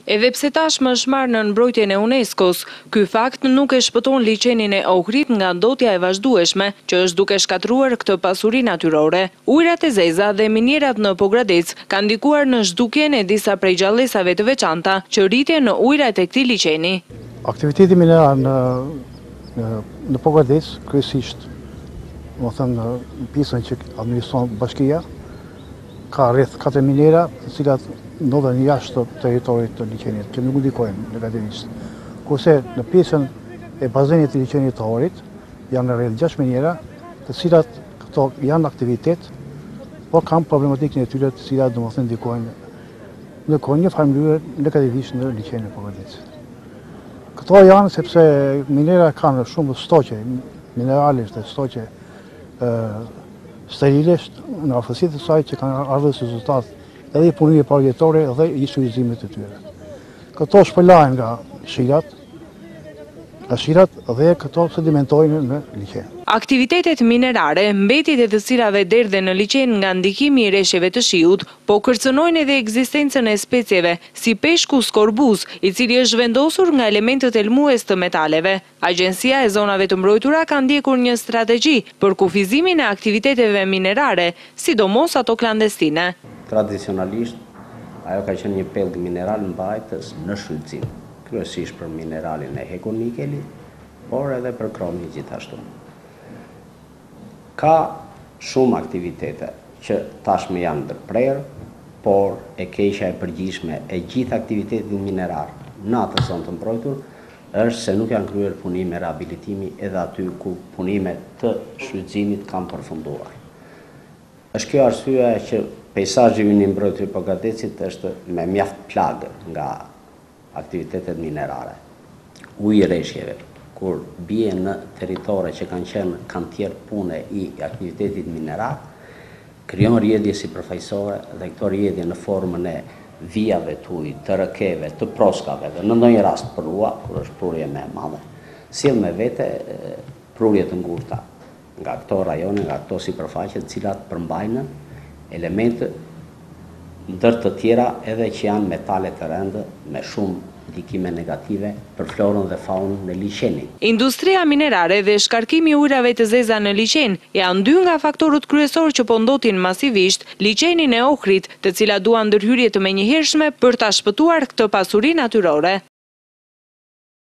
Edhe pse tashmë është marrë në mbrojtjen e UNESCO-s, ky fakt nuk e shpëton liçenin e Ohrit nga ndotja e vazhdueshme që është duke shkatruar këtë pasuri natyrore. Ujërat e zeza dhe minierat në Pogradec kanë ndikuar në zhdukjen e disa prej gjallësave të veçanta që rriten në ujërat e këtij liçeni. Aktiviteti mineral në Pogradec kryesisht, në pjesën që administron bashkia, ka rreth 4 miniera, të cilat ndodhen jashtë territorit të liçenit, që nuk ndikojnë negativisht. Kurse në pjesën e bazenit të liçenit të Ohrit janë rreth 6 miniera, të cilat këto janë aktivitet, por kanë problematikën e tyre, të cilat ndikojnë një farë mënyrë negativisht në liçenin e Pogradecit. Këto janë sepse minera kanë shumë stoqe mineralisht e stoqe sterilisht në afërsitë të saj që kanë ardhur rezultat edhe i punimit parjetore dhe i shfrytëzimit të tyre. Këto shpërlahen nga shirat dhe këto sedimentojnë në liçen. Aktivitetet minerare, mbetjet e të cilave derdhen në liçen nga ndikimi i rreshjeve të shiut, po kërcënojnë edhe ekzistencën e specieve, si peshku skorbuz, i cili është vendosur nga elementet elmues të metaleve. Agjencia e zonave të mbrojtura ka ndjekur një strategji për kufizimin e aktiviteteve minerare, sidomos ato klandestine. Tradicionalisht, ajo ka qenë një pellg mineral mbajtës në shfrytëzim, kryesisht për mineralin e hekonikeli, por edhe për kromin gjithashtu. Ka shumë aktivitete që tashmë janë ndërprerë, por e keqja e përgjithshme e gjithë aktivitetit minerar në atë zonë të mbrojtur është se nuk janë kryer punime rehabilitimi edhe aty ku punime të shfrytëzimit kanë përfunduar. Është kjo arsyeja që peizazhi i mbrojtur i Pogradecit është me mjaft plagë nga aktivitetet minerare. Uji i rreshjeve, kur bie në territore që kanë qenë kantier pune i aktivitetit minerar, krijon rrjedhje sipërfaqësore dhe këto rrjedhje në formën e vijave të ujit, të rrëkeve, të proskave dhe në ndonjë rast prua, kur është prurje më e madhe, sjell me vete prurje të ngurta nga këto rajone, nga këto sipërfaqe, të cilat përmbajnë elemente ndër të tjera edhe që janë metale të rëndë me shumë ndikime negative për florën dhe faunën në liçenin. Industria minerare dhe shkarkimi i ujrave të zeza në liçen janë dy nga faktorët kryesor që po ndotin masivisht liçenin e Ohrit, të cilat duan ndërhyrje të menjëhershme për ta shpëtuar këtë pasuri natyrore.